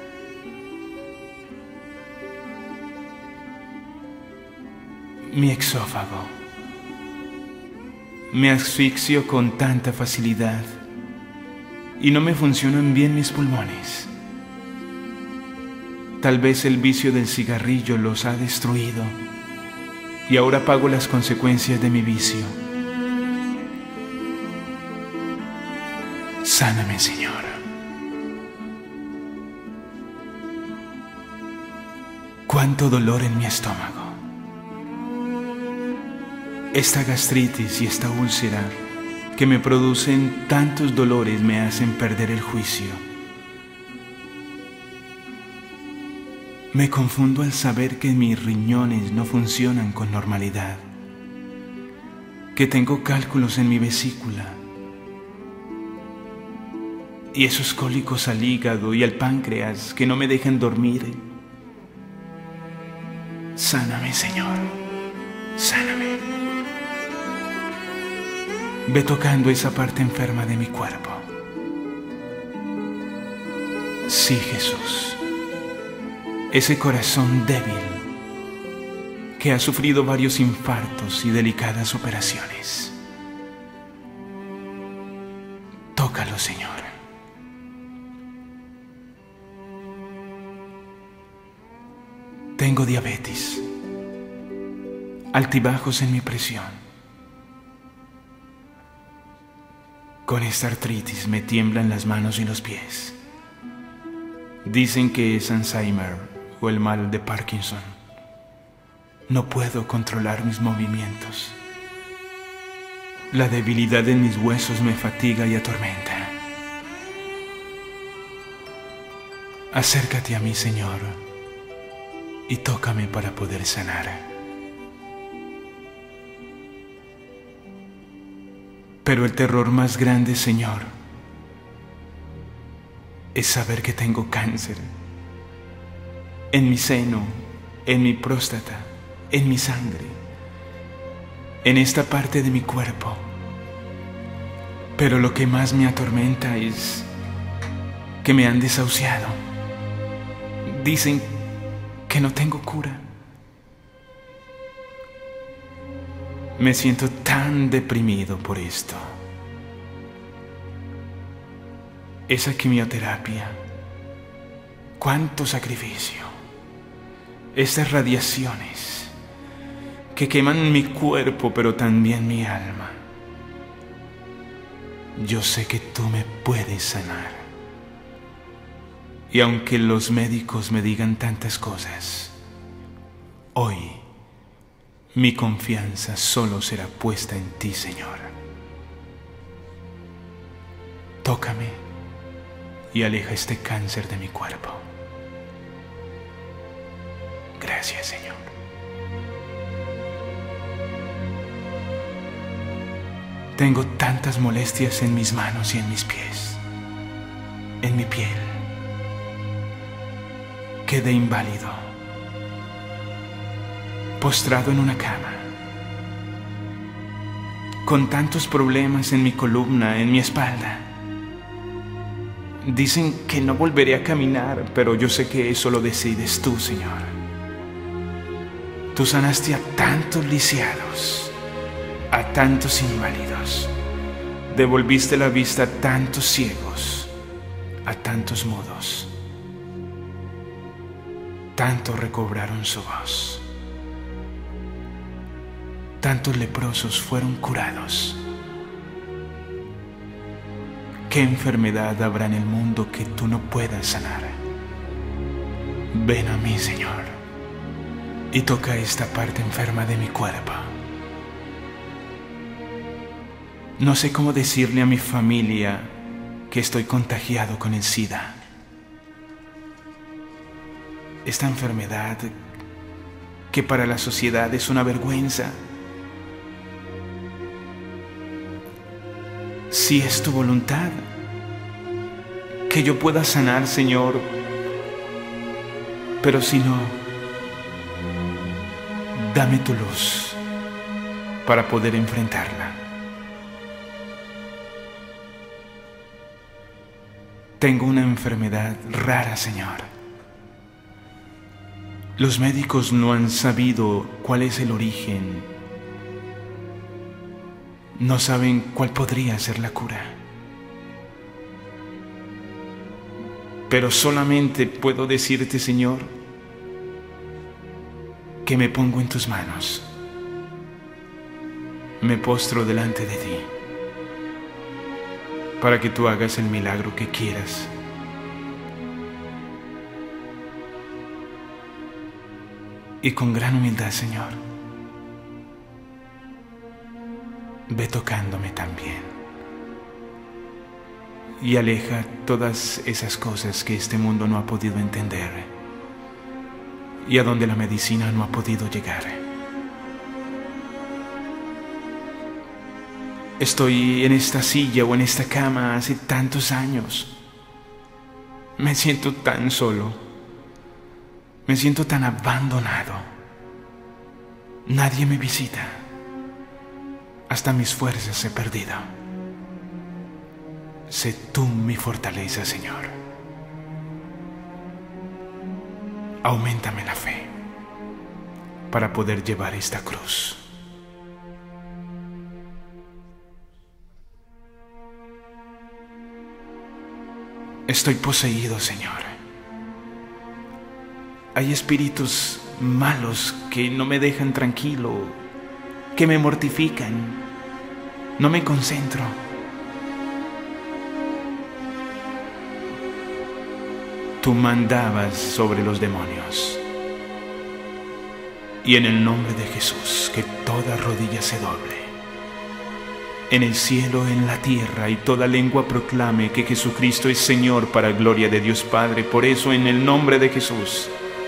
Mi exófago. Me asfixio con tanta facilidad y no me funcionan bien mis pulmones. Tal vez el vicio del cigarrillo los ha destruido y ahora pago las consecuencias de mi vicio. Sáname, Señor. Cuánto dolor en mi estómago. Esta gastritis y esta úlcera que me producen tantos dolores me hacen perder el juicio. Me confundo al saber que mis riñones no funcionan con normalidad, que tengo cálculos en mi vesícula y esos cólicos al hígado y al páncreas que no me dejan dormir. Sáname, Señor, sáname. Ve tocando esa parte enferma de mi cuerpo. Sí, Jesús, ese corazón débil que ha sufrido varios infartos y delicadas operaciones. Tócalo, Señor. Tengo diabetes, altibajos en mi presión. Con esta artritis me tiemblan las manos y los pies. Dicen que es Alzheimer o el mal de Parkinson. No puedo controlar mis movimientos. La debilidad en mis huesos me fatiga y atormenta. Acércate a mí, Señor, y tócame para poder sanar. Pero el terror más grande, Señor, es saber que tengo cáncer en mi seno, en mi próstata, en mi sangre, en esta parte de mi cuerpo. Pero lo que más me atormenta es que me han desahuciado. Dicen que no tengo cura. Me siento tan deprimido por esto. Esa quimioterapia, cuánto sacrificio. Estas radiaciones que queman mi cuerpo, pero también mi alma. Yo sé que tú me puedes sanar. Y aunque los médicos me digan tantas cosas, hoy mi confianza solo será puesta en ti, Señor. Tócame y aleja este cáncer de mi cuerpo. Gracias, Señor. Tengo tantas molestias en mis manos y en mis pies, en mi piel. Quedé inválido, postrado en una cama, con tantos problemas en mi columna, en mi espalda. Dicen que no volveré a caminar, pero yo sé que eso lo decides tú, Señor. Tú sanaste a tantos lisiados, a tantos inválidos. Devolviste la vista a tantos ciegos, a tantos mudos. Tantos recobraron su voz. Tantos leprosos fueron curados. ¿Qué enfermedad habrá en el mundo que tú no puedas sanar? Ven a mí, Señor, y toca esta parte enferma de mi cuerpo. No sé cómo decirle a mi familia que estoy contagiado con el SIDA. Esta enfermedad que para la sociedad es una vergüenza. Si es tu voluntad que yo pueda sanar, Señor, pero si no, dame tu luz para poder enfrentarla. Tengo una enfermedad rara, Señor. Los médicos no han sabido cuál es el origen. No saben cuál podría ser la cura. Pero solamente puedo decirte, Señor, que me pongo en tus manos. Me postro delante de ti para que tú hagas el milagro que quieras. Y con gran humildad, Señor, ve tocándome también. y aleja todas esas cosas que este mundo no ha podido entender y a donde la medicina no ha podido llegar. Estoy en esta silla o en esta cama hace tantos años. Me siento tan solo. Me siento tan abandonado. Nadie me visita. Hasta mis fuerzas he perdido. Sé tú mi fortaleza, Señor. Auméntame la fe para poder llevar esta cruz. Estoy poseído, Señor. Hay espíritus malos que no me dejan tranquilo, que me mortifican. No me concentro. Tú mandabas sobre los demonios. Y en el nombre de Jesús, que toda rodilla se doble, en el cielo, en la tierra, y toda lengua proclame que Jesucristo es Señor para gloria de Dios Padre. Por eso, en el nombre de Jesús,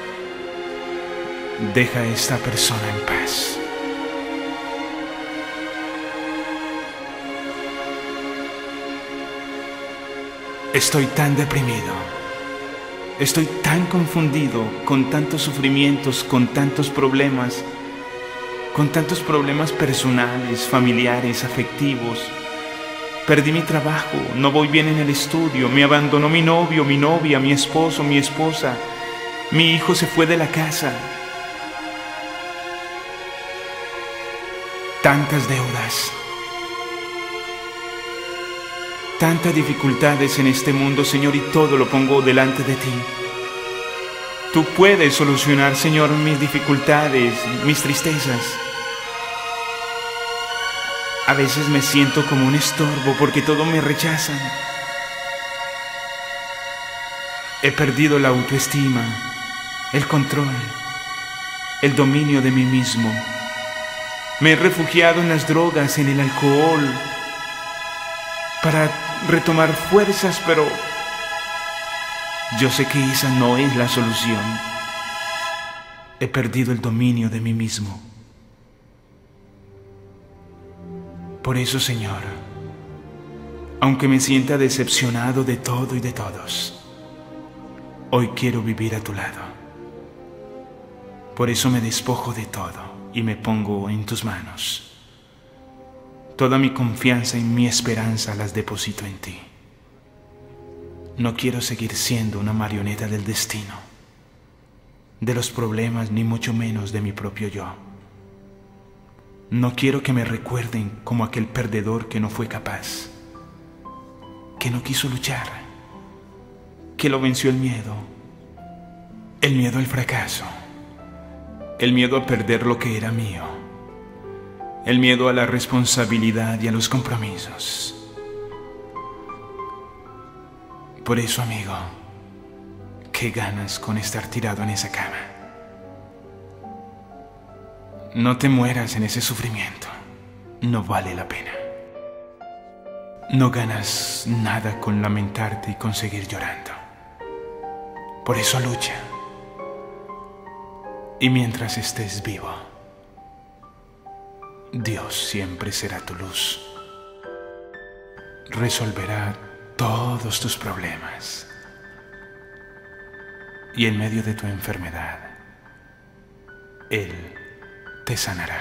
deja a esta persona en paz. Estoy tan deprimido. Estoy tan confundido con tantos sufrimientos, con tantos problemas personales, familiares, afectivos. Perdí mi trabajo, no voy bien en el estudio, me abandonó mi novio, mi novia, mi esposo, mi esposa, mi hijo se fue de la casa. Tantas deudas, tantas dificultades en este mundo, Señor, y todo lo pongo delante de ti. Tú puedes solucionar, Señor, mis dificultades, mis tristezas. A veces me siento como un estorbo porque todo me rechazan. He perdido la autoestima, el control, el dominio de mí mismo. Me he refugiado en las drogas, en el alcohol, para retomar fuerzas, pero yo sé que esa no es la solución. He perdido el dominio de mí mismo. Por eso, Señor, aunque me sienta decepcionado de todo y de todos, hoy quiero vivir a tu lado. Por eso me despojo de todo y me pongo en tus manos. Toda mi confianza y mi esperanza las deposito en ti. No quiero seguir siendo una marioneta del destino, de los problemas, ni mucho menos de mi propio yo. No quiero que me recuerden como aquel perdedor que no fue capaz, que no quiso luchar, que lo venció el miedo al fracaso, el miedo a perder lo que era mío, el miedo a la responsabilidad y a los compromisos. Por eso, amigo, ¿qué ganas con estar tirado en esa cama? No te mueras en ese sufrimiento, no vale la pena. No ganas nada con lamentarte y con seguir llorando. Por eso lucha. Y mientras estés vivo, Dios siempre será tu luz. Resolverá todos tus problemas. Y en medio de tu enfermedad, Él te sanará.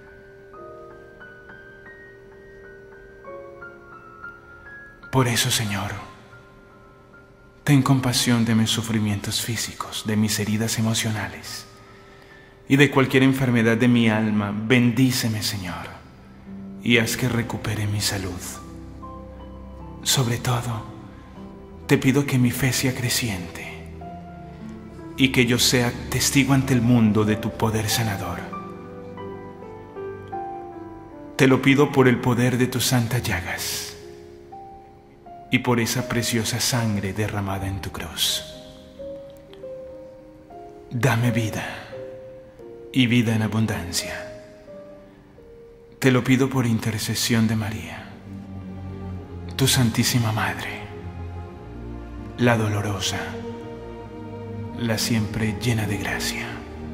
Por eso, Señor, ten compasión de mis sufrimientos físicos, de mis heridas emocionales y de cualquier enfermedad de mi alma. Bendíceme, Señor, y haz que recupere mi salud. Sobre todo, te pido que mi fe sea creciente y que yo sea testigo ante el mundo de tu poder sanador. Te lo pido por el poder de tus santas llagas y por esa preciosa sangre derramada en tu cruz. Dame vida y vida en abundancia. Te lo pido por intercesión de María, tu Santísima Madre. la dolorosa, la siempre llena de gracia.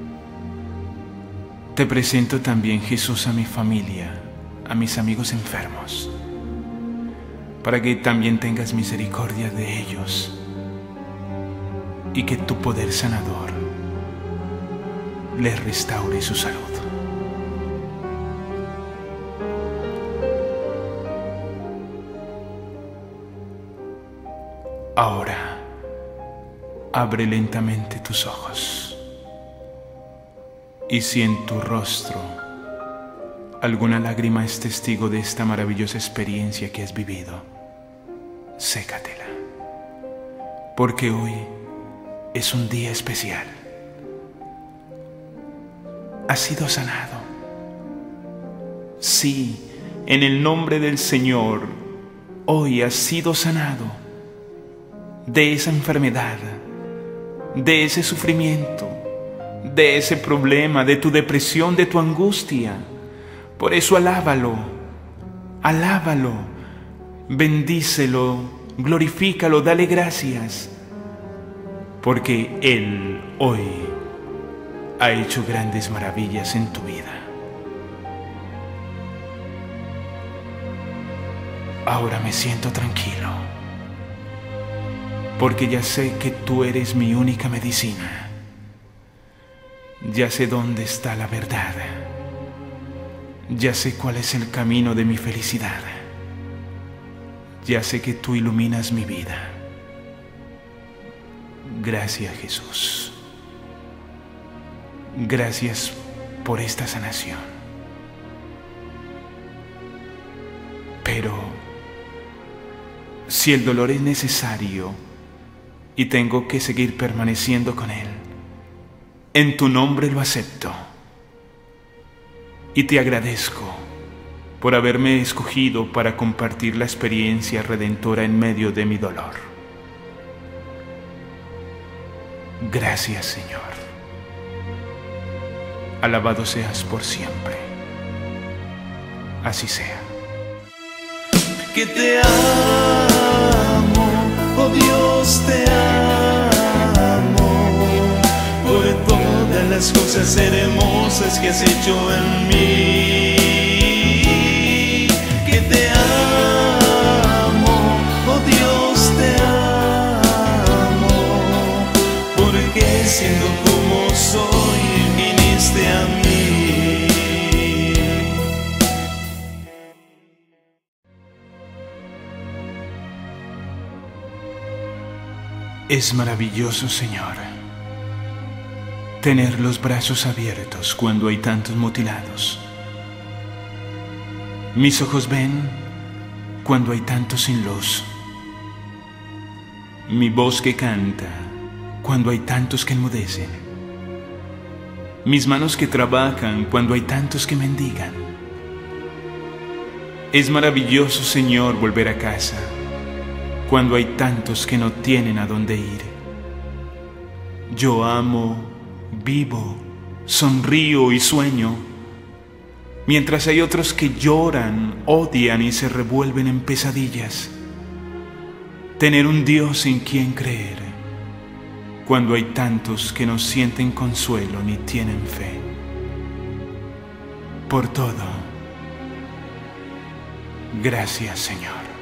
Te presento también, Jesús, a mi familia, a mis amigos enfermos, para que también tengas misericordia de ellos y que tu poder sanador les restaure su salud. Ahora, abre lentamente tus ojos y si en tu rostro alguna lágrima es testigo de esta maravillosa experiencia que has vivido, sécatela, porque hoy es un día especial. Has sido sanado. Sí, en el nombre del Señor, hoy has sido sanado de esa enfermedad, de ese sufrimiento, de ese problema, de tu depresión, de tu angustia. Por eso alábalo, alábalo, bendícelo, glorifícalo, dale gracias, porque Él hoy ha hecho grandes maravillas en tu vida. Ahora me siento tranquilo, porque ya sé que tú eres mi única medicina. Ya sé dónde está la verdad. Ya sé cuál es el camino de mi felicidad. Ya sé que tú iluminas mi vida. Gracias, Jesús. Gracias por esta sanación. Pero si el dolor es necesario y tengo que seguir permaneciendo con él, en tu nombre lo acepto y te agradezco por haberme escogido para compartir la experiencia redentora en medio de mi dolor. Gracias, Señor. Alabado seas por siempre. Así sea. Que te amo, oh Dios, te amo, por todas las cosas hermosas que has hecho en mí. Que te amo, oh Dios, te amo, porque siendo como soy, viniste a mí. Es maravilloso, Señor, tener los brazos abiertos cuando hay tantos mutilados. Mis ojos ven cuando hay tantos sin luz. Mi voz que canta cuando hay tantos que enmudecen. Mis manos que trabajan cuando hay tantos que mendigan. Es maravilloso, Señor, volver a casa cuando hay tantos que no tienen a dónde ir. Yo amo, vivo, sonrío y sueño, mientras hay otros que lloran, odian y se revuelven en pesadillas. Tener un Dios en quien creer, cuando hay tantos que no sienten consuelo ni tienen fe. Por todo, gracias, Señor.